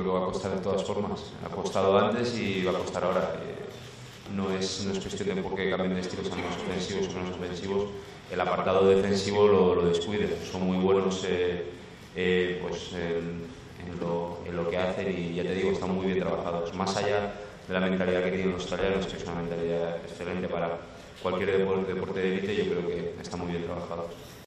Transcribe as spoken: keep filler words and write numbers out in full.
va a costar de todas formas. Ha costado antes y va a costar ahora. Eh, no, es, no es cuestión de por qué cambien de estilos a menos ofensivos o menos ofensivos. El apartado defensivo lo, lo descuiden. Son muy buenos eh, eh, pues, en, en, lo, en lo que hacen y ya te digo, están muy bien trabajados. Más allá de la mentalidad que tienen los australianos, que es una mentalidad excelente para cualquier deporte, deporte de élite, yo creo que están muy bien trabajados.